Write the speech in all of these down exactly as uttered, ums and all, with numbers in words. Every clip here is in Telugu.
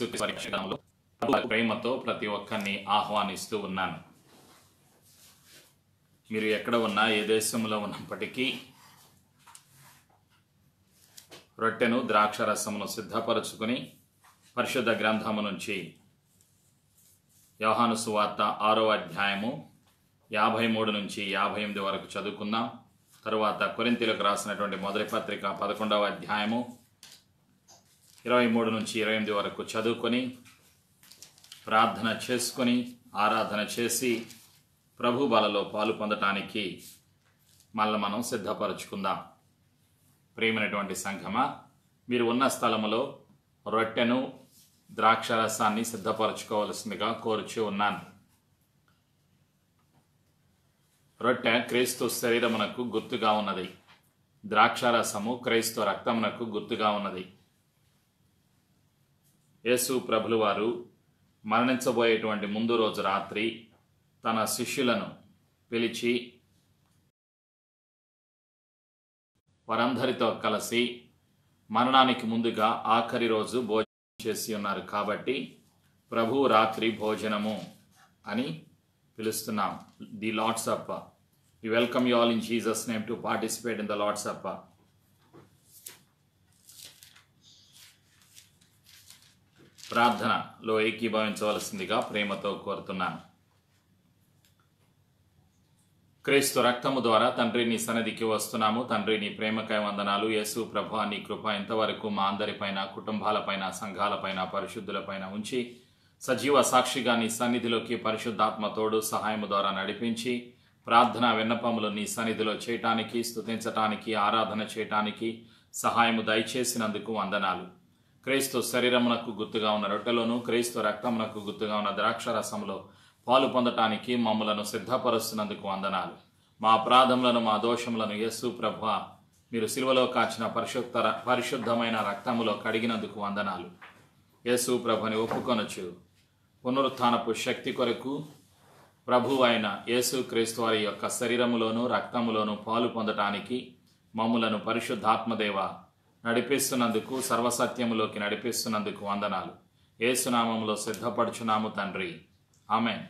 పరీక్షలో ప్రేమతో ప్రతి ఒక్కరిని ఆహ్వానిస్తూ ఉన్నాను. మీరు ఎక్కడ ఉన్నా, ఏ దేశంలో ఉన్నప్పటికీ రొట్టెను ద్రాక్ష రసమును సిద్ధపరచుకుని పరిశుద్ధ గ్రంథము నుంచి యోహాను సువార్త ఆరో అధ్యాయము యాభై మూడు నుంచి యాభై ఎనిమిది వరకు చదువుకుందాం. తరువాత కొరింథీయులకు రాసినటువంటి మొదటి పత్రిక పదకొండవ అధ్యాయము ఇరవై మూడు నుంచి ఇరవై ఎనిమిది వరకు చదువుకొని ప్రార్థన చేసుకొని ఆరాధన చేసి ప్రభు బలలో పాలు పొందటానికి మళ్ళీ మనం సిద్ధపరచుకుందాం. ప్రియమైనటువంటి సంఘమా, మీరు ఉన్న స్థలములో రొట్టెను ద్రాక్షరసాన్ని సిద్ధపరచుకోవలసిందిగా కోరుచూ ఉన్నాను. రొట్టె క్రీస్తు శరీరమునకు గుర్తుగా ఉన్నది. ద్రాక్షారసము క్రీస్తు రక్తమునకు గుర్తుగా ఉన్నది. యేసు ప్రభులు వారు మరణించబోయేటువంటి ముందు రోజు రాత్రి తన శిష్యులను పిలిచి వారందరితో కలిసి మరణానికి ముందుగా ఆఖరి రోజు భోజనం చేసి ఉన్నారు. కాబట్టి ప్రభు రాత్రి భోజనము అని పిలుస్తున్నాం. The Lord's supper. We welcome you all in Jesus' name to participate in the Lord's Supper. ప్రార్థనలో ఏకీభవించవలసిందిగా ప్రేమతో కోరుతున్నాను. క్రీస్తు రక్తము ద్వారా తండ్రి నీ సన్నిధికి వస్తున్నాము. తండ్రి నీ ప్రేమకై వందనాలు. యేసు ప్రభు నీ కృప ఇంతవరకు మా అందరిపైన, కుటుంబాలపైన, సంఘాలపైన, పరిశుద్ధులపైన ఉంచి సజీవ సాక్షిగా నీ సన్నిధిలోకి పరిశుద్ధాత్మ తోడు సహాయము ద్వారా నడిపించి ప్రార్థన విన్నపములు నీ సన్నిధిలో చేయటానికి, స్తుతించటానికి, ఆరాధన చేయటానికి సహాయము దయచేసినందుకు వందనాలు. క్రీస్తు శరీరమునకు గుర్తుగా ఉన్న రొట్టెలోను, క్రీస్తు రక్తమునకు గుర్తుగా ఉన్న ద్రాక్షరసములో పాలు పొందటానికి మమ్ములను సిద్ధపరుస్తున్నందుకు వందనాలు. మా అపరాధములను, మా దోషములను యేసు ప్రభువా మీరు సిలువలో కాచిన పరిశుద్ధ పరిశుద్ధమైన రక్తములో కడిగినందుకు వందనాలు. యేసు ప్రభుని ఒప్పుకొనొచ్చు పునరుత్థానపు శక్తి కొరకు ప్రభు అయిన యేసు క్రీస్తు వారి యొక్క శరీరములోను రక్తములోను పాలు పొందటానికి మమ్ములను పరిశుద్ధాత్మదేవ నడిపిస్తున్నందుకు, సర్వసత్యములోకి నడిపిస్తున్నందుకు వందనాలు. యేసునామములో సిద్ధపడుచున్నాము తండ్రి, ఆమేన్.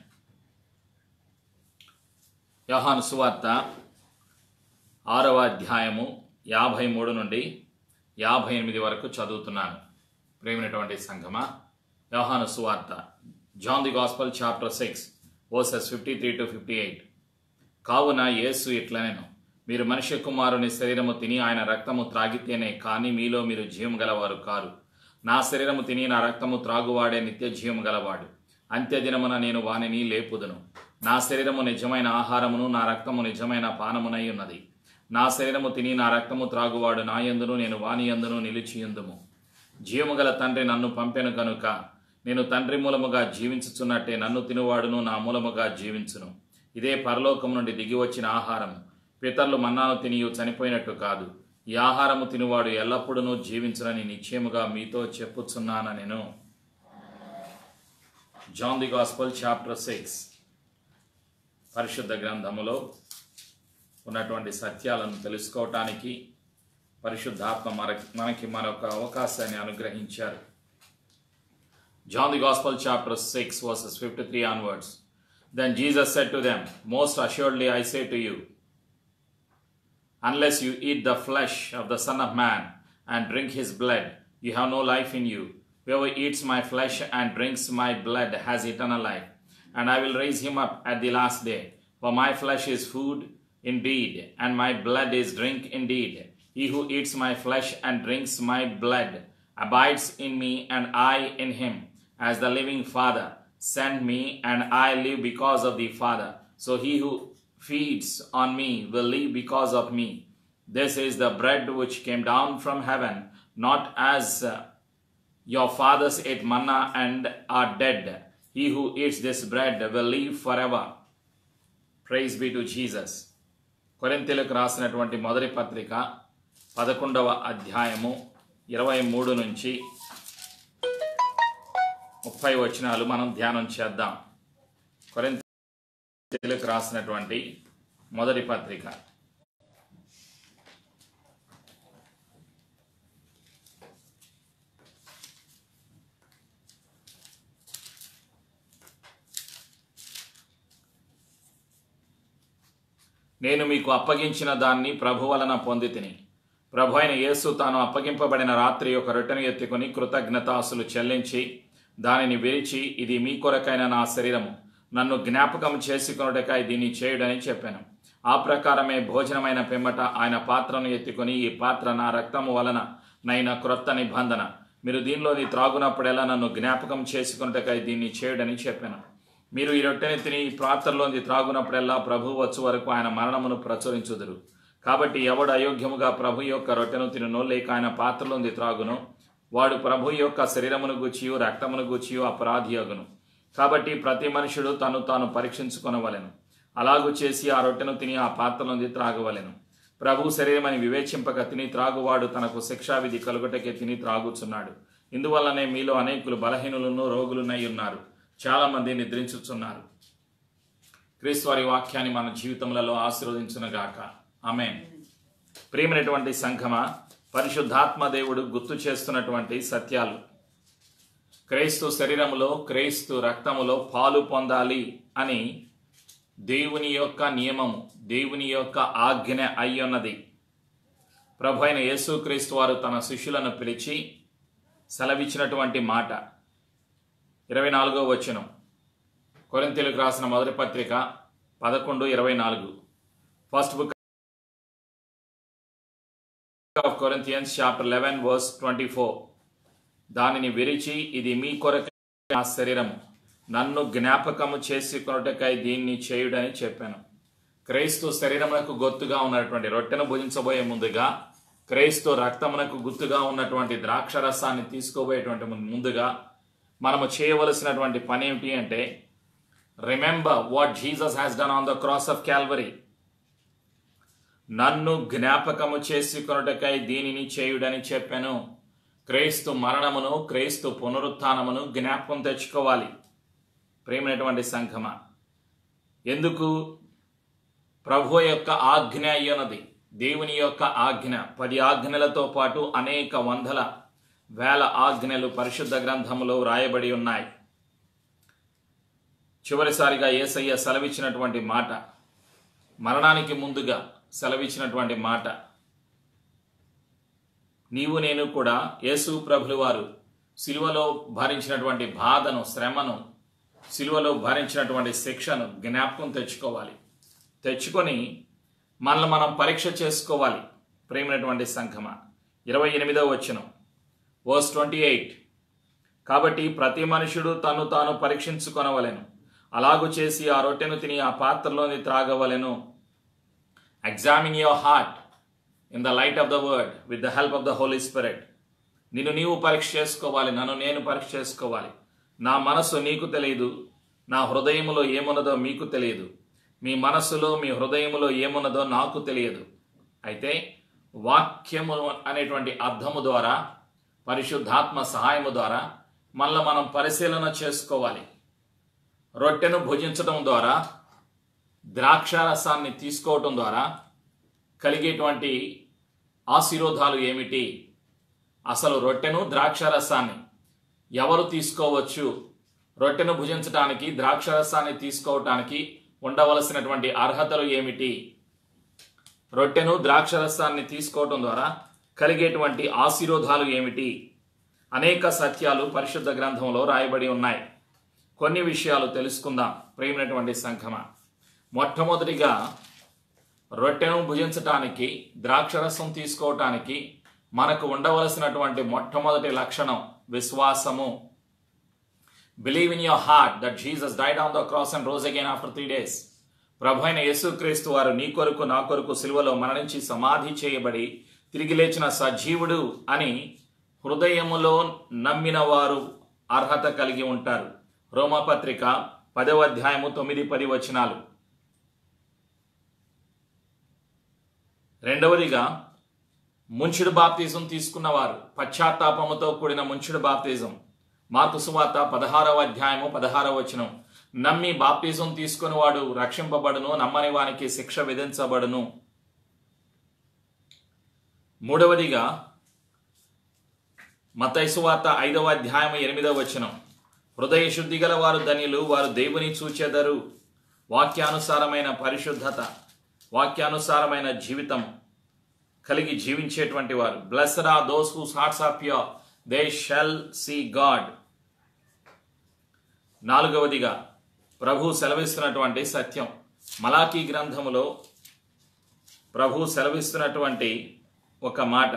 యోహాను సువార్త ఆరవ అధ్యాయము యాభై మూడు నుండి యాభై ఎనిమిది వరకు చదువుతున్నాను. ప్రేమైనటువంటి సంఘమా, యోహాను సువార్త John the gospel chapter six verses fifty three to fifty eight. కావున యేసు ఇట్లనెను, మీరు మనుష్య కుమారుని శరీరము తిని ఆయన రక్తము త్రాగితేనే కానీ మీలో మీరు జీవము గలవారు కారు. నా శరీరము తిని నా రక్తము త్రాగువాడే నిత్య జీవము గలవాడు. అంత్యదినమున నేను వానిని లేపుదును. నా శరీరము నిజమైన ఆహారమును, నా రక్తము నిజమైన పానమునై ఉన్నది. నా శరీరము తిని నా రక్తము త్రాగువాడు నా యందును, నేను వాని యందును నిలిచియుందుము. జీవము గల తండ్రి నన్ను పంపెను కనుక నేను తండ్రి మూలముగా జీవించుచున్నట్టే నన్ను తినువాడును నా మూలముగా జీవించును. ఇదే పరలోకము నుండి దిగి వచ్చిన ఆహారము. పితరులు మన్నాను తినియు చనిపోయినట్టు కాదు. ఈ ఆహారము తినువాడు ఎల్లప్పుడూ జీవించునని నిశ్చయముగా మీతో చెప్పుచున్నాను నేను. John the gospel chapter six. పరిశుద్ధ గ్రంథములో ఉన్నటువంటి సత్యాలను తెలుసుకోవటానికి పరిశుద్ధాత్మ మనకి మరొక అవకాశాన్ని అనుగ్రహించారు. John the Gospel chapter six verses fifty-three onwards. Then Jesus said to them, most assuredly I say to you, unless you eat the flesh of the Son of Man and drink his blood, you have no life in you. Whoever eats my flesh and drinks my blood has eternal life, and I will raise him up at the last day. For my flesh is food indeed, and my blood is drink indeed. He who eats my flesh and drinks my blood abides in me, and I in him. As the living Father sent me, and I live because of the Father, so he who feeds on me will live because of me. This is the bread which came down from heaven, not as uh, your fathers ate manna and are dead. He who eats this bread will live forever. Praise be to Jesus. కొరింథీయులకు రాసినటువంటి మొదటి పత్రిక పదకొండవ అధ్యాయము ఇరవై మూడు నుంచి ముప్పై వచనాలు మనం ధ్యానం చేద్దాం. కొరింథీయులకు రాసినటువంటి మొదటి పత్రిక నేను మీకు అప్పగించిన దాన్ని ప్రభు వలన పొందితిని. ప్రభు అయిన యేసు తాను అప్పగింపబడిన రాత్రి ఒక రొట్టెను ఎత్తుకొని కృతజ్ఞతాస్తులు చెల్లించి దానిని విరిచి, ఇది మీ కొరకైన నా శరీరము, నన్ను జ్ఞాపకం చేసుకొనుటకై దీన్ని చేయుడని చెప్పాను. ఆ ప్రకారమే భోజనమైన పిమ్మట ఆయన పాత్రను ఎత్తుకొని, ఈ పాత్ర నా రక్తము వలన నైన క్రొత్త నిబంధన, మీరు దీనిలోని త్రాగునప్పుడెలా నన్ను జ్ఞాపకం చేసుకొనుటకై దీన్ని చేయుడని చెప్పాను. మీరు ఈ రొట్టెని తిని ఈ పాత్రలోని త్రాగునప్పుడెల్లా ప్రభు వచ్చు వరకు ఆయన మరణమును ప్రచురించుదురు. కాబట్టి ఎవడు అయోగ్యముగా ప్రభు యొక్క రొట్టెను తినునో లేక ఆయన పాత్రలోని త్రాగునో వాడు ప్రభు యొక్క శరీరమును గూర్చియు రక్తమును గూర్చియు అపరాధి అగును. కాబట్టి ప్రతి మనుషుడు తను తాను పరీక్షించుకొనవలెను. అలాగూ చేసి ఆ రొట్టెను తిని ఆ పాత్రలోని త్రాగవలెను. ప్రభు శరీరమని వివేచింపక తిని త్రాగువాడు తనకు శిక్షావిధి కలుగుటకే తిని త్రాగుచున్నాడు. ఇందువల్లనే మీలో అనేకులు బలహీనులను రోగులునై ఉన్నారు, చాలా మంది నిద్రించుచున్నారు. క్రీస్తు వారి వాక్యాన్ని మన జీవితములలో ఆశీర్వదించునుగాక. ఆమేన్. ప్రియమైనటువంటి సంఘమా, పరిశుద్ధాత్మ దేవుడు గుర్తు చేస్తున్నటువంటి సత్యాలు. క్రీస్తు శరీరములో క్రీస్తు రక్తములో పాలు పొందాలి అని దేవుని యొక్క నియమము, దేవుని యొక్క ఆజ్ఞ అయ్యున్నది. ప్రభు అయిన యేసుక్రీస్తు వారు తన శిష్యులను పిలిచి సెలవిచ్చినటువంటి మాట. ఇరవై నాలుగో వచనం, కొరింథీయులకు రాసిన మొదటి పత్రిక పదకొండు ఇరవై నాలుగు. First book of Corinthians chapter eleven verse twenty four. దానిని విరిచి, ఇది మీ కొరకై నా శరీరము, నన్ను జ్ఞాపకము చేసుకొనుటకై దీన్ని చేయుడని చెప్పాను. క్రీస్తు శరీరమునకు గుర్తుగా ఉన్నటువంటి రొట్టెను భుజించబోయే ముందుగా, క్రీస్తు రక్తమునకు గుర్తుగా ఉన్నటువంటి ద్రాక్ష రసాన్ని తీసుకోబోయేటువంటి ముందుగా మనము చేయవలసినటువంటి పని ఏమిటి అంటే, remember what Jesus has done on the cross of Calvary. నన్ను జ్ఞాపకము చేసుకొనుటకై దీనిని చేయుడని చెప్పాను. క్రీస్తు మరణమును క్రీస్తు పునరుత్థానమును జ్ఞాపకం తెచ్చుకోవాలి. ప్రేమైనటువంటి సంఘమా, ఎందుకు? ప్రభు యొక్క ఆజ్ఞ అయ్యున్నది. దేవుని యొక్క ఆజ్ఞ, పది ఆజ్ఞలతో పాటు అనేక వందల వేల ఆజ్ఞలు పరిశుద్ధ గ్రంథములో రాయబడి ఉన్నాయి. చివరిసారిగా యేసయ్య సెలవిచ్చినటువంటి మాట, మరణానికి ముందుగా సెలవిచ్చినటువంటి మాట, నీవు నేను కూడా యేసు ప్రభులు వారు సిలువలో భరించినటువంటి బాధను, శ్రమను, సిలువలో భరించినటువంటి శిక్షను జ్ఞాపకం తెచ్చుకోవాలి. తెచ్చుకొని మనల్ని మనం పరీక్ష చేసుకోవాలి. ప్రేమైనటువంటి సంఘమా, ఇరవై ఎనిమిదవ వచనం వర్స్ ట్వంటీ ఎయిట్. కాబట్టి ప్రతి మనుషుడు తను తాను పరీక్షించుకొనవలెను, అలాగు చేసి ఆ రొట్టెను తిని ఆ పాత్రలోని త్రాగవలెను. Examine your heart in the light of the word with the help of the Holy Spirit. నిన్ను నీవు పరీక్ష చేసుకోవాలి, నన్ను నేను పరీక్ష చేసుకోవాలి. నా మనస్సు నీకు తెలియదు, నా హృదయములో ఏమున్నదో మీకు తెలియదు. మీ మనస్సులో మీ హృదయములో ఏమున్నదో నాకు తెలియదు. అయితే వాక్యము అనేటువంటి అర్థము ద్వారా, పరిశుద్ధాత్మ సహాయము ద్వారా మనల్ని మనం పరిశీలన చేసుకోవాలి. రొట్టెను భుజించడం ద్వారా, ద్రాక్షారసాన్ని తీసుకోవటం ద్వారా కలిగేటువంటి ఆశీర్వాదాలు ఏమిటి? అసలు రొట్టెను ద్రాక్షారసాన్ని ఎవరు తీసుకోవచ్చు? రొట్టెను భుజించడానికి, ద్రాక్షారసాన్ని తీసుకోవటానికి ఉండవలసినటువంటి అర్హతలు ఏమిటి? రొట్టెను ద్రాక్షరసాన్ని తీసుకోవటం ద్వారా కలిగేటువంటి ఆశీర్వాదాలు ఏమిటి? అనేక సత్యాలు పరిశుద్ధ గ్రంథంలో రాయబడి ఉన్నాయి. కొన్ని విషయాలు తెలుసుకుందాం ప్రేమైనటువంటి సంఘమా. మొట్టమొదటిగా, రొట్టెను భుజించటానికి, ద్రాక్షరసం తీసుకోవటానికి మనకు ఉండవలసినటువంటి మొట్టమొదటి లక్షణం విశ్వాసము. Believe in your heart that Jesus died on the cross and rose again after three days. ప్రభు అయిన యేసుక్రీస్తు వారు నీ కొరకు నా కొరకు సిలువలో మరణించి సమాధి చేయబడి తిరిగి లేచిన సజీవుడు అని హృదయములో నమ్మిన వారు అర్హత కలిగి ఉంటారు. రోమాపత్రిక పదవ అధ్యాయము తొమ్మిది పది వచనాలు. రెండవదిగా, ముంచుడు బాప్తిజం తీసుకున్నవారు, పశ్చాత్తాపముతో కూడిన ముంచుడు బాప్తిజం. మార్కు సువార్త పదహారవ అధ్యాయము పదహారవ వచనం, నమ్మి బాప్తిజం తీసుకుని వాడు రక్షింపబడును, నమ్మని వానికి శిక్ష విధించబడును. మూడవదిగా, మత్తయి సువార్త ఐదవ అధ్యాయము ఎనిమిదవ వచనం, హృదయ శుద్ధి గల వారు ధన్యులు, వారు దేవుని చూచెదరు. వాక్యానుసారమైన పరిశుద్ధత, వాక్యానుసారమైన జీవితం కలిగి జీవించేటువంటి వారు. Blessed are those whose hearts are pure, they shall see God. నాలుగవదిగా ప్రభు సెలవిస్తున్నటువంటి సత్యం. మలాకీ గ్రంథములో ప్రభు సెలవిస్తున్నటువంటి ఒక మాట.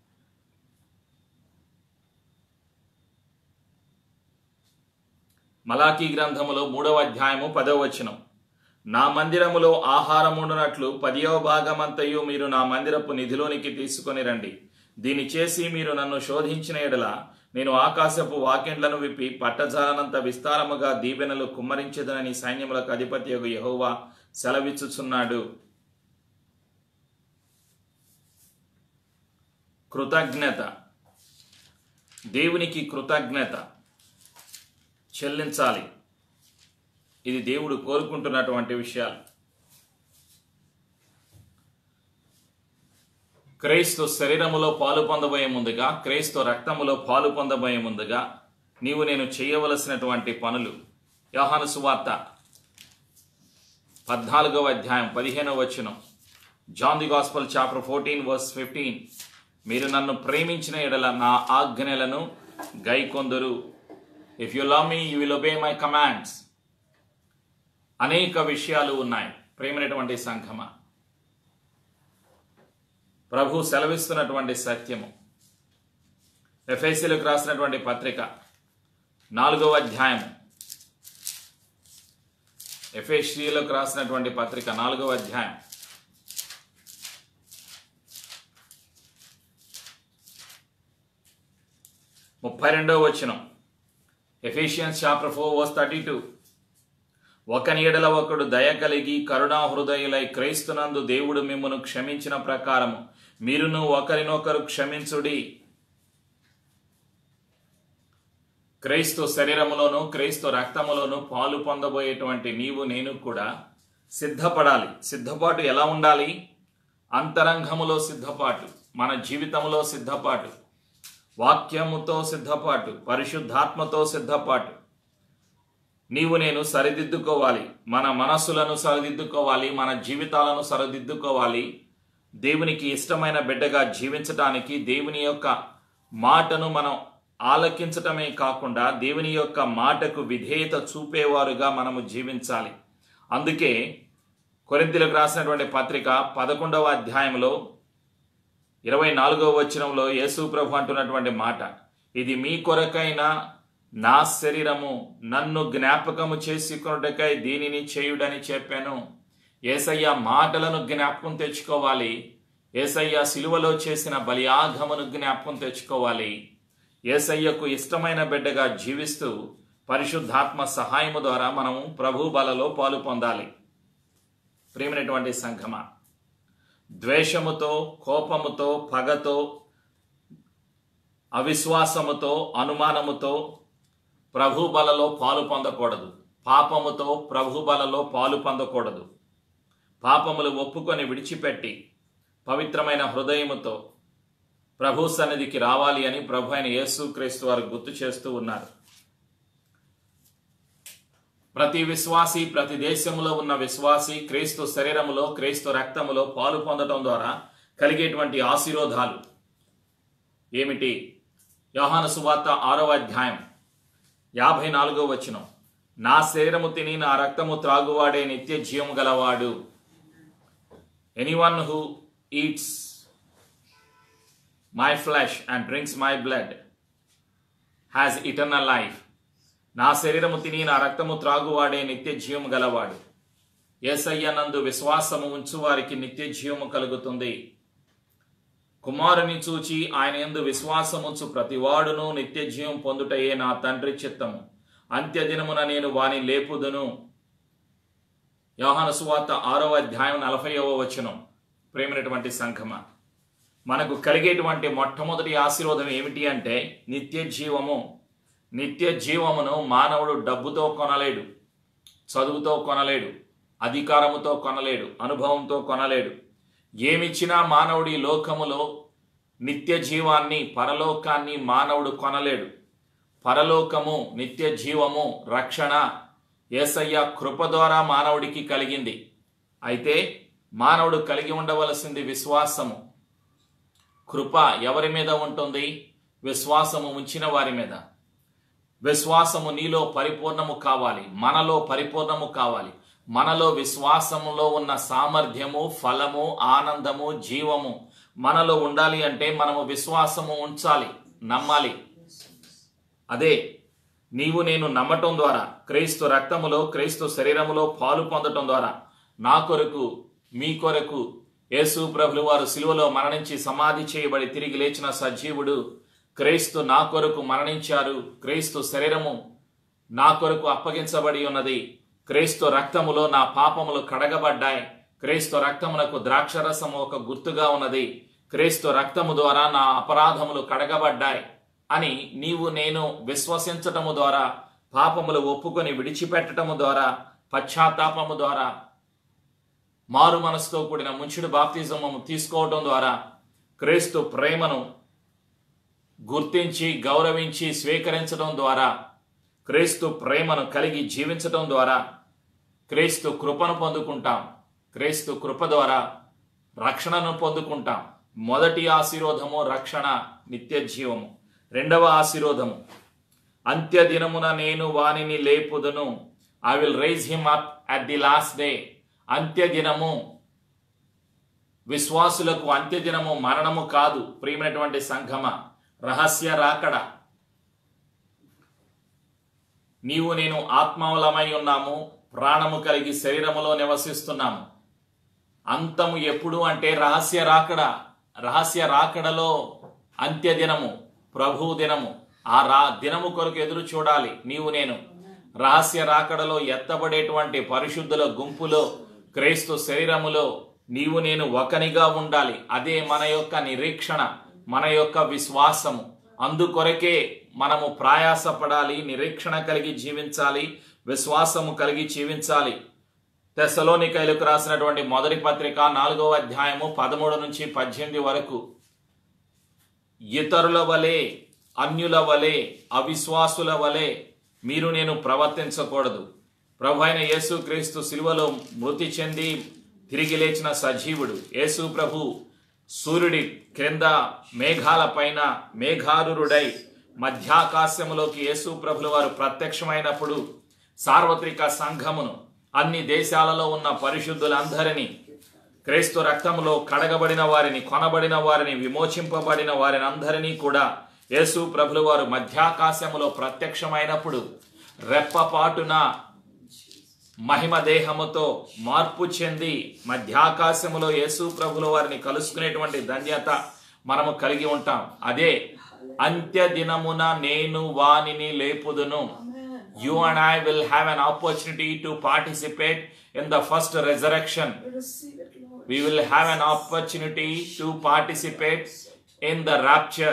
మలాకీ గ్రంథములో మూడవ అధ్యాయము పదవ వచనం. నా మందిరములో ఆహారముండునట్లు పదియవ భాగమంతయు మీరు నా మందిరపు నిధిలోనికి తీసుకొని రండి. దీని చేసి మీరు నన్ను శోధించిన ఎడల నేను ఆకాశపు వాకిండ్లను విప్పి పట్టజాలనంత విస్తారముగా దీవెనలు కుమ్మరించదనని సైన్యములకు అధిపతియగు యెహోవా సెలవిచ్చుచున్నాడు. కృతజ్ఞత, దేవునికి కృతజ్ఞత చెల్లించాలి. ఇది దేవుడు కోరుకుంటున్నటువంటి విషయాలు. క్రీస్తు శరీరములో పాలు పొందబోయే ముందుగా, క్రీస్తు రక్తములో పాలు పొందబోయే ముందుగా నీవు నేను చేయవలసినటువంటి పనులు. యోహాను సువార్త పద్నాలుగవ అధ్యాయం పదిహేనవ వచనం. John the gospel chapter fourteen verse fifteen. మీరు నన్ను ప్రేమించిన ఎడల నా ఆజ్ఞలను గైకొందురు. If you love me you will obey my commands. అనేక విషయాలు ఉన్నాయి ప్రేమైనటువంటి సంఘమా. ప్రభు సెలవిస్తున్నటువంటి సత్యము. ఎఫెసీయులకు రాసినటువంటి పత్రిక నాలుగవ అధ్యాయం. ఎఫెసీయులకు రాసినటువంటి పత్రిక నాలుగవ అధ్యాయం ముప్పై రెండవ వచనం. Ephesians chapter four verse thirty two. ఒకని ఎడల ఒకడు దయ కలిగి కరుణా హృదయులై క్రీస్తునందు దేవుడు మిమ్మును క్షమించిన ప్రకారము మీరును ఒకరినొకరు క్షమించుడి. క్రీస్తు శరీరములోను క్రీస్తు రక్తములోను పాలు పొందబోయేటువంటి నీవు నేను కూడా సిద్ధపడాలి. సిద్ధపాటు ఎలా ఉండాలి? అంతరంగములో సిద్ధపాటు, మన జీవితంలో సిద్ధపాటు, వాక్యముతో సిద్ధపాటు, పరిశుద్ధాత్మతో సిద్ధపాటు. నీవు నేను సరిదిద్దుకోవాలి. మన మనస్సులను సరిదిద్దుకోవాలి, మన జీవితాలను సరిదిద్దుకోవాలి. దేవునికి ఇష్టమైన బిడ్డగా జీవించడానికి దేవుని యొక్క మాటను మనం ఆలకించటమే కాకుండా దేవుని యొక్క మాటకు విధేయత చూపేవారుగా మనము జీవించాలి. అందుకే కొరింథీయులకు రాసినటువంటి పత్రిక పదకొండవ అధ్యాయంలో ఇరవై నాలుగవ వచనంలో యేసు ప్రభు అంటున్నటువంటి మాట, ఇది మీ కొరకైన నా శరీరము, నన్ను జ్ఞాపకము చేసుకొనుటకై దీనిని చేయుడని చెప్పాను. యేసయ్య మాటలను జ్ఞాపకం తెచ్చుకోవాలి. యేసయ్య సిలువలో చేసిన బలియాగమును జ్ఞాపకం తెచ్చుకోవాలి. యేసయ్యకు ఇష్టమైన బిడ్డగా జీవిస్తూ పరిశుద్ధాత్మ సహాయము ద్వారా మనము ప్రభు బలలో పాలు పొందాలి. ప్రియమైనటువంటి సంఘమా, ద్వేషముతో, కోపముతో, పగతో, అవిశ్వాసముతో, అనుమానముతో ప్రభు బలలో పాలు పొందకూడదు. పాపముతో ప్రభు బలలో పాలు పొందకూడదు. పాపములు ఒప్పుకొని విడిచిపెట్టి పవిత్రమైన హృదయముతో ప్రభు సన్నిధికి రావాలి అని ప్రభు అయిన యేసుక్రీస్తు వారు గుర్తు చేస్తూ ఉన్నారు. ప్రతి విశ్వాసి, ప్రతి దేశంలో ఉన్న విశ్వాసి క్రీస్తు శరీరములో క్రీస్తు రక్తములో పాలు పొందడం ద్వారా కలిగేటువంటి ఆశీర్వాదాలు ఏమిటి? యోహాను సువార్త ఆరవ అధ్యాయం యాభై నాలుగో వచనం. నా శరీరము తిని నా రక్తము త్రాగువాడే నిత్య జీవము గలవాడు. Anyone who eats my flesh and drinks my blood has eternal life. నా శరీరము తిని నా రక్తము త్రాగువాడే నిత్య జీవము గలవాడు. యేసయ్య నందు విశ్వాసము ఉంచు వారికి నిత్య జీవము కలుగుతుంది. కుమారుని చూచి ఆయన యందు విశ్వాసముంచు ప్రతివాడును నిత్య జీవం పొందుటయే నా తండ్రి చిత్తము. అంత్యదినమున నేను వాని లేపుదును. యోహాను సువార్త ఆరవ అధ్యాయం నలభైవ వచనం. ప్రేమైనటువంటి సంఘమా, మనకు కలిగేటువంటి మొట్టమొదటి ఆశీర్వాదం ఏమిటి అంటే నిత్య జీవము. నిత్య జీవమును మానవుడు డబ్బుతో కొనలేడు, చదువుతో కొనలేడు, అధికారముతో కొనలేడు, అనుభవంతో కొనలేడు. ఏమిచ్చినా మానవుడి లోకములో నిత్య జీవాన్ని, పరలోకాన్ని మానవుడు కొనలేడు. పరలోకము, నిత్య జీవము, రక్షణ యేసయ్య కృప ద్వారా మానవుడికి కలిగింది. అయితే మానవుడు కలిగి ఉండవలసింది విశ్వాసము. కృప ఎవరి మీద ఉంటుంది? విశ్వాసము ఉంచిన వారి మీద. విశ్వాసము నీలో పరిపూర్ణము కావాలి, మనలో పరిపూర్ణము కావాలి. మనలో విశ్వాసములో ఉన్న సామర్థ్యము, ఫలము, ఆనందము, జీవము మనలో ఉండాలి అంటే మనము విశ్వాసము ఉంచాలి, నమ్మాలి. అదే నీవు నేను నమ్మటం ద్వారా, క్రీస్తు రక్తములో క్రీస్తు శరీరములో పాలు పొందటం ద్వారా, నా కొరకు మీ కొరకు యేసు ప్రభులు వారు సిలువలో మరణించి సమాధి చేయబడి తిరిగి లేచిన సజీవుడు. క్రీస్తు నా కొరకు మరణించారు, క్రీస్తు శరీరము నా కొరకు అప్పగించబడి ఉన్నది, క్రీస్తు రక్తములో నా పాపములు కడగబడ్డాయి, క్రీస్తు రక్తమునకు ద్రాక్షరసము ఒక గుర్తుగా ఉన్నది, క్రీస్తు రక్తము ద్వారా నా అపరాధములు కడగబడ్డాయి అని నీవు నేను విశ్వసించటము ద్వారా, పాపములు ఒప్పుకొని విడిచిపెట్టటము ద్వారా, పశ్చాత్తాపము ద్వారా, మారు మనసుతో కూడిన ముంచుడు బాప్తిజము తీసుకోవటం ద్వారా, క్రీస్తు ప్రేమను గుర్తించి గౌరవించి స్వీకరించడం ద్వారా, క్రీస్తు ప్రేమను కలిగి జీవించటం ద్వారా క్రీస్తు కృపను పొందుకుంటాం. క్రీస్తు కృప ద్వారా రక్షణను పొందుకుంటాం. మొదటి ఆశీర్వాదము రక్షణ, నిత్య జీవము. రెండవ ఆశీర్వాదము, అంత్య దినమున నేను వానిని లేపుదును. I will raise him up at the last day. అంత్య దినము విశ్వాసులకు అంత్య దినము మరణము కాదు ప్రియమైనటువంటి సంఘమ, రహస్య రాకడ. నీవు నేను ఆత్మవలమై ఉన్నాము, ప్రాణము కలిగి శరీరములో నివసిస్తున్నాము. అంతము ఎప్పుడు అంటే రహస్య రాకడ. రహస్య రాకడలో అంత్య దినము, ప్రభు దినము. ఆ రా దినము కొరకు ఎదురు చూడాలి నీవు నేను. రహస్య రాకడలో ఎత్తబడేటువంటి పరిశుద్ధుల గుంపులో, క్రీస్తు శరీరములో నీవు నేను ఒకనిగా ఉండాలి. అదే మన యొక్క నిరీక్షణ, మన యొక్క విశ్వాసము. అందుకొరకే మనము ప్రయాసపడాలి, నిరీక్షణ కలిగి జీవించాలి, విశ్వాసము కలిగి జీవించాలి. తెస్సలోనికైలకు రాసినటువంటి మొదటి పత్రిక నాలుగవ అధ్యాయము పదమూడు నుంచి పద్దెనిమిది వరకు, ఇతరుల వలె, అన్యుల వలె, అవిశ్వాసుల వలె మీరు నేను ప్రవర్తించకూడదు. ప్రభు అయిన యేసు క్రీస్తు సిలువలో మృతి చెంది తిరిగి లేచిన సజీవుడు. యేసు ప్రభు సూర్యుడి క్రింద మేఘాల పైన మేఘారుడై మధ్యాకాశములోకి యేసు ప్రభుల వారు ప్రత్యక్షమైనప్పుడు సార్వత్రిక సంఘమును, అన్ని దేశాలలో ఉన్న పరిశుద్ధులందరినీ, క్రీస్తు రక్తములో కడగబడిన వారిని, కొనబడిన వారిని, విమోచింపబడిన వారిని అందరినీ కూడా యేసు ప్రభుల వారు మధ్యాకాశములో ప్రత్యక్షమైనప్పుడు రెప్పపాటున మహిమ దేహముతో మార్పు చెంది మధ్యాకాశములో యేసు ప్రభుల వారిని కలుసుకునేటువంటి ధన్యత మనము కలిగి ఉంటాం. అదే అంత్య దినమున నేను వానిని లేపుదును. You and I will have an opportunity to participate in the first resurrection. We will have an opportunity to participate in the rapture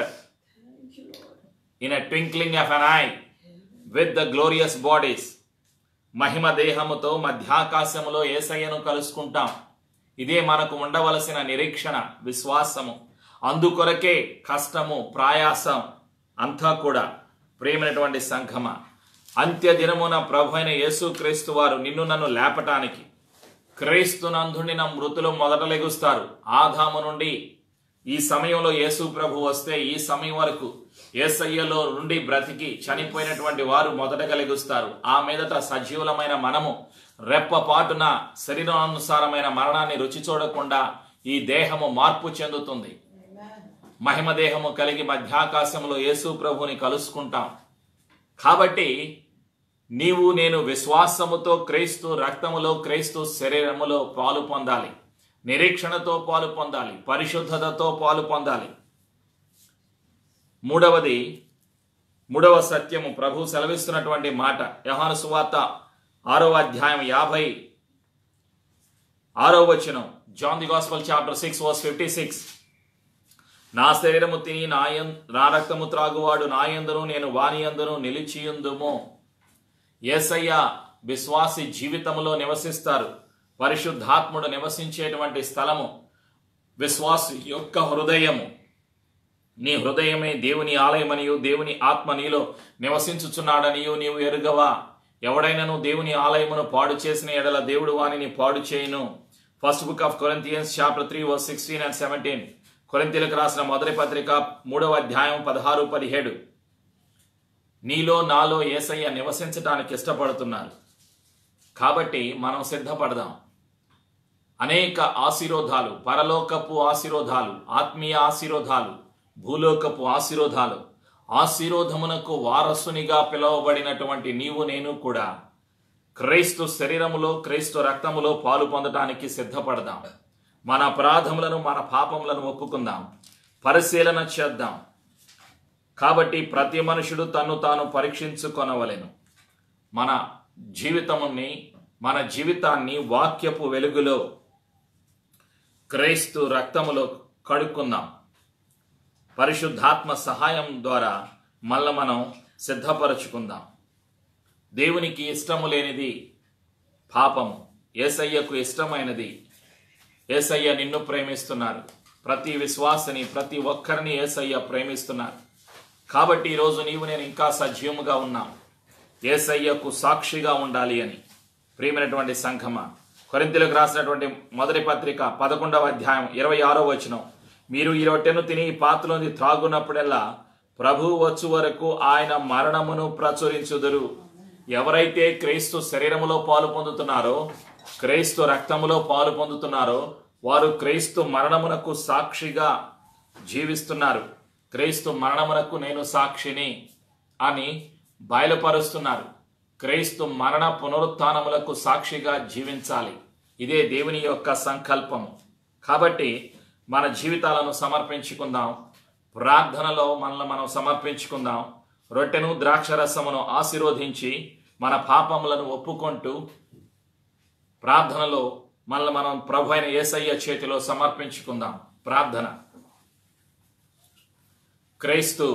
in a twinkling of an eye with the glorious bodies. మహిమ దేహముతో మధ్యాకాశములో యేసయ్యను కలుసుకుంటాం. ఇదే మనకు ఉండవలసిన నిరీక్షణ, విశ్వాసము. అందుకొరకే కష్టము, ప్రయాసం అంతా కూడా. ప్రియమైనటువంటి సంఘమ, అంత్య దినమున ప్రభు అయిన యేసు క్రీస్తు వారు నిన్ను నన్ను లేపటానికి, క్రీస్తునందుండిన మృతులు మొదట లెగుస్తారు. ఆదాము నుండి ఈ సమయంలో యేసు ప్రభు వస్తే ఈ సమయం వరకు యేసయ్యలో నుండి బ్రతికి చనిపోయినటువంటి వారు మొదటగా లెగుస్తారు. ఆ మీదట సజీవులమైన మనము రెప్పపాటున శరీరానుసారమైన మరణాన్ని రుచి చూడకుండా ఈ దేహము మార్పు చెందుతుంది. మహిమ దేహము కలిగి మధ్యాకాశంలో యేసు ప్రభుని కలుసుకుంటాం. కాబట్టి నీవు నేను విశ్వాసముతో క్రీస్తు రక్తములో, క్రీస్తు శరీరములో పాలు పొందాలి, నిరీక్షణతో పాలు పొందాలి, పరిశుద్ధతతో పాలు పొందాలి. మూడవది, మూడవ సత్యము ప్రభు సెలవిస్తున్నటువంటి మాట. యోహాను సువార్త ఆరవ అధ్యాయం యాభై ఆరవ వచనం. John the gospel chapter six verse fifty six. నా శరీరము తిని నాయం నా రక్తము త్రాగువాడు నాయందును నేను వానియందును నిలిచియుందుము. యేసయ్య విశ్వాసి జీవితంలో నివసిస్తారు. పరిశుద్ధాత్ముడు నివసించేటువంటి స్థలము విశ్వాసి యొక్క హృదయము. నీ హృదయమే దేవుని ఆలయమనియు దేవుని ఆత్మ నీలో నివసించుచున్నాడనియు నీవు ఎరుగవా. ఎవడైనను దేవుని ఆలయమును పాడు చేసిన ఎడల దేవుడు వానిని పాడు చేయును. First book of Corinthians chapter three verse sixteen and seventeen. కొరింథీయులకు రాసిన మొదటి పత్రిక మూడవ అధ్యాయం పదహారు పదిహేడు. నీలో నాలో యేసయ్య నివసించడానికి ఇష్టపడుతున్నారు కాబట్టి మనం సిద్ధపడదాం. అనేక ఆశీర్వాదాలు, పరలోకపు ఆశీర్వాదాలు, ఆత్మీయ ఆశీర్వాదాలు, భూలోకపు ఆశీర్వాదాలు, ఆశీర్వాదమునకు వారసునిగా పిలువబడినటువంటి నీవు నేను కూడా క్రీస్తు శరీరములో క్రీస్తు రక్తములో పాలు పొందడానికి సిద్ధపడదాం. మన అపరాధములను మన పాపములను ఒప్పుకుందాం, పరిశీలన చేద్దాం. కాబట్టి ప్రతి మనుషుడు తన్ను తాను పరీక్షించుకొనవలెను. మన జీవితముని మన జీవితాన్ని వాక్యపు వెలుగులో క్రీస్తు రక్తములో కడుక్కుందాం. పరిశుద్ధాత్మ సహాయం ద్వారా మళ్ళీ మనం సిద్ధపరచుకుందాం. దేవునికి ఇష్టము లేనిది పాపము, యేసయ్యకు ఇష్టమైనది. యేసయ్య నిన్ను ప్రేమిస్తున్నారు. ప్రతి విశ్వాసిని, ప్రతి ఒక్కరిని యేసయ్య ప్రేమిస్తున్నారు. కాబట్టి ఈరోజు నీవు నేను ఇంకా సజీవముగా ఉన్నాం, యేసయ్యకు సాక్షిగా ఉండాలి అని. ప్రియమైనటువంటి సంఘమా, కొరింథీయులకు రాసినటువంటి మొదటి పత్రిక పదకొండవ అధ్యాయం ఇరవై ఆరో వచనం. మీరు ఈ రొట్టెను తిని ఈ పాత్రలోని త్రాగునప్పుడల్లా ప్రభువు వచ్చు వరకు ఆయన మరణమును ప్రచురించుదురు. ఎవరైతే క్రీస్తు శరీరములో పాలు పొందుతున్నారో, క్రీస్తు రక్తములో పాలు పొందుతున్నారో వారు క్రీస్తు మరణమునకు సాక్షిగా జీవిస్తున్నారు. క్రీస్తు మరణమునకు నేను సాక్షిని అని బయలుపరుస్తున్నారు. క్రీస్తు మరణ పునరుత్థానములకు సాక్షిగా జీవించాలి. ఇదే దేవుని యొక్క సంకల్పము. కాబట్టి మన జీవితాలను సమర్పించుకుందాం. ప్రార్థనలో మనల్ని మనం సమర్పించుకుందాం. రొట్టెను ద్రాక్షరసమును ఆశీర్వదించి మన పాపములను ఒప్పుకుంటూ ప్రార్థనలో మనల్ని మనం ప్రభు అయిన యేసయ్య చేతిలో సమర్పించుకుందాం. ప్రార్థన. క్రీస్తు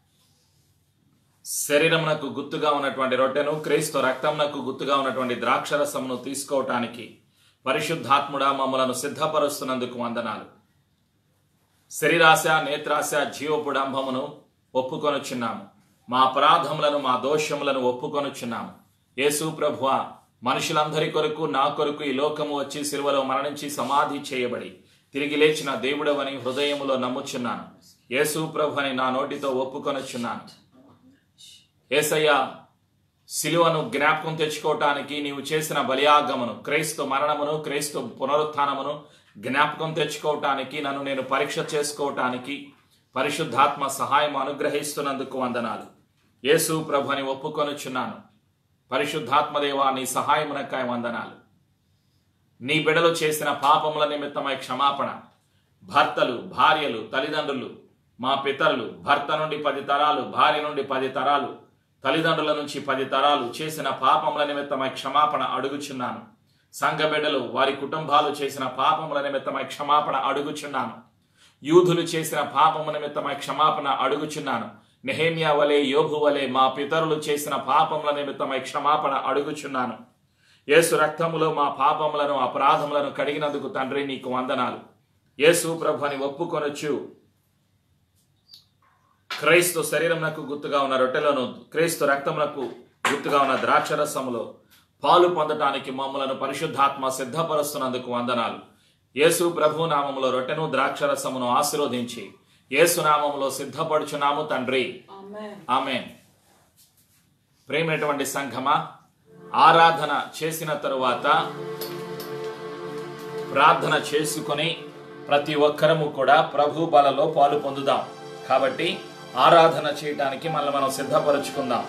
శరీరమునకు గుర్తుగా ఉన్నటువంటి రొట్టెను, క్రీస్తు రక్తమునకు గుర్తుగా ఉన్నటువంటి ద్రాక్షరసమును తీసుకోవటానికి పరిశుద్ధాత్ముడా మమ్మలను సిద్ధపరుస్తున్నందుకు వందనాలు. శరీరాశ, నేత్రాశ, జీవపుడంభమును ఒప్పుకొనుచున్నాము. మా అపరాధములను, మా దోషములను ఒప్పుకొనుచున్నాము. యేసు ప్రభువా, మనుషులందరి కొరకు, నా కొరకు ఈ లోకము వచ్చి సిలువలో మరణించి సమాధి చేయబడి తిరిగి లేచిన దేవుడవని హృదయములో నమ్ముచున్నాను. యేసు ప్రభువని నా నోటితో ఒప్పుకొనుచున్నాను. యేసయ్య, సిలువను జ్ఞాపకం తెచ్చుకోవటానికి నీవు చేసిన బలియాగమును, క్రీస్తు మరణమును, క్రీస్తు పునరుత్థానమును జ్ఞాపకం తెచ్చుకోవటానికి, నన్ను నేను పరీక్ష చేసుకోవటానికి పరిశుద్ధాత్మ సహాయం అనుగ్రహిస్తున్నందుకు వందనాలు. యేసు ప్రభుని ఒప్పుకొనుచున్నాను. పరిశుద్ధాత్మదేవా, నీ సహాయమునకాయ వందనాలు. నీ బిడలు చేసిన పాపముల నిమిత్తమై క్షమాపణ. భర్తలు, భార్యలు, తల్లిదండ్రులు, మా పితరులు, భర్త నుండి పది తరాలు, భార్య నుండి పది తరాలు, తల్లిదండ్రుల నుంచి పది తరాలు చేసిన పాపముల నిమిత్తమై క్షమాపణ అడుగుచున్నాను. సంఘ బిడ్డలు, వారి కుటుంబాలు చేసిన పాపముల నిమిత్తమై క్షమాపణ అడుగుచున్నాను. యూదులు చేసిన పాపము నిమిత్తమై క్షమాపణ అడుగుచున్నాను. నెహెమ్యా వలె, యోబు వలె మా పితరులు చేసిన పాపముల నిమిత్తమై క్షమాపణ అడుగుచున్నాను. యేసు రక్తములో మా పాపములను, అపరాధములను కడిగినందుకు తండ్రి నీకు వందనాలు. యేసు ప్రభుని ఒప్పుకొనొచ్చు. క్రీస్తు శరీరమునకు గుర్తుగా ఉన్న రొట్టెలను, క్రీస్తు రక్తమునకు గుర్తుగా ఉన్న ద్రాక్షరసములో పాలు పొందటానికి మమ్మలను పరిశుద్ధాత్మ సిద్ధపరుస్తున్నందుకు వందనాలు. యేసు ప్రభు నామములో రొట్టెను ద్రాక్షరసమును ఆశీర్వదించి యేసు నామములో సిద్ధపడుచున్నాము తండ్రి, ఆమేన్. ప్రేమైనటువంటి సంఘమా, ఆరాధన చేసిన తరువాత ప్రార్థన చేసుకొని ప్రతి ఒక్కరము కూడా ప్రభు బలలో పాలు పొందుదాం. కాబట్టి ఆరాధన చేయడానికి మనల్ని మనం సిద్ధపరచుకుందాం.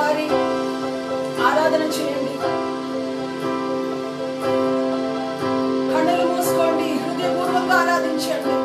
ఒక్కసారి ఆరాధన చేయండి. కన్నులు మూసుకోండి, హృదయపూర్వకంగా ఆరాధించండి.